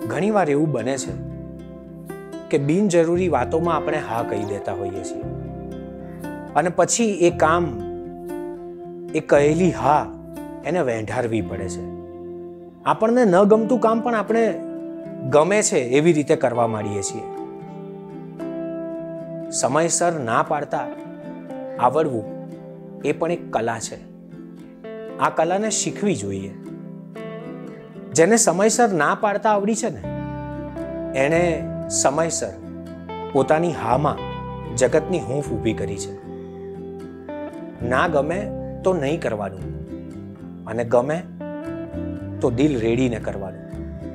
ઘણીવાર એવું બને છે કે બિનજરૂરી વાતોમાં આપણે હા કહી દેતા હોઈએ છીએ અને પછી એ કામ, એ કહેલી હા એને વેંઢારવી પડે છે. આપણને ન ગમતું કામ પણ આપણે ગમે છે એવી રીતે કરવા માંડીએ છીએ. સમયસર ના પાડતા આવડવું એ પણ એક કલા છે. આ કલાને શીખવી જોઈએ. જેને સમયસર ના પાડતા આવડી છે ને, એણે સમયસર પોતાની હામાં જગતની હૂંફ ઊભી કરી છે. ના ગમે તો નહીં કરવાનું, અને ગમે તો દિલ રેડીને કરવાનું.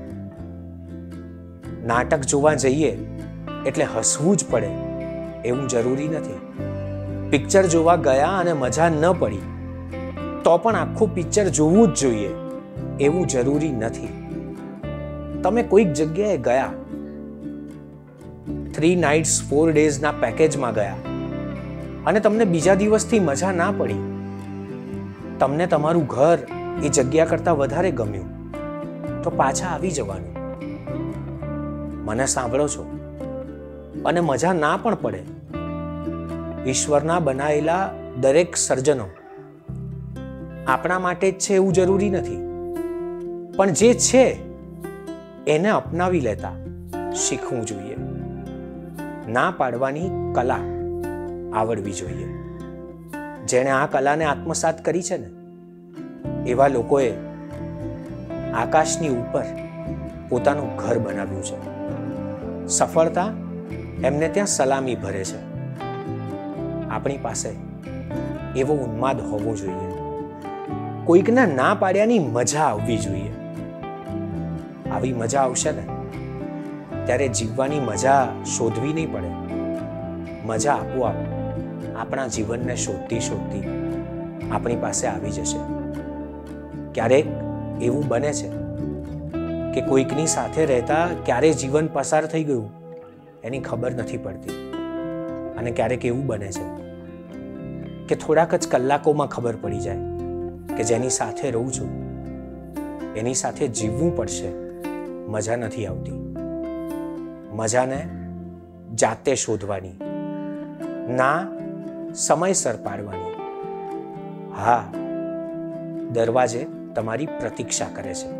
નાટક જોવા જઈએ એટલે હસવું જ પડે એવું જરૂરી નથી. પિક્ચર જોવા ગયા અને મજા ન પડી તો પણ આખું પિક્ચર જોવું જ જોઈએ એવું જરૂરી નથી. તમે કોઈક જગ્યાએ ગયા, 3 nights 4 days ના પેકેજમાં ગયા અને તમને બીજા દિવસથી મજા ના પડી, તમને તમારું ઘર એ જગ્યા કરતાં વધારે ગમ્યું, તો પાછા આવી જવાનું. મને સાંભળો છો અને મજા ના પણ પડે, ઈશ્વરના બનાવેલા દરેક સર્જનો આપણા માટે જ છે એવું જરૂરી નથી, પણ જે છે એને અપનાવી લેતા શીખવું જોઈએ. ના પાડવાની કલા આવડવી જોઈએ. જેણે આ કલાને આત્મસાત કરી છે ને, એવા લોકોએ આકાશની ઉપર પોતાનું ઘર બનાવ્યું છે. સફળતા એમને ત્યાં સલામી ભરે છે. આપણી પાસે એવો ઉન્માદ હોવો જોઈએ. કોઈકના ના પાડ્યાની મજા આવવી જોઈએ. આવી મજા આવશે ને ત્યારે જીવવાની મજા શોધવી નહીં પડે. મજા આપોઆપ આપણા જીવનને શોધતી શોધતી આપણી પાસે આવી જશે. ક્યારેક એવું બને છે કે કોઈકની સાથે રહેતા ક્યારે જીવન પસાર થઈ ગયું એની ખબર નથી પડતી, અને ક્યારેક એવું બને છે કે થોડાક જ કલાકોમાં ખબર પડી જાય કે જેની સાથે રહું છું એની સાથે જીવવું પડશે, મજા નથી આવતી. મજાને જાતે શોધવાની, ના સમયસર પાડવાની. હા, દરવાજે તમારી પ્રતીક્ષા કરે છે.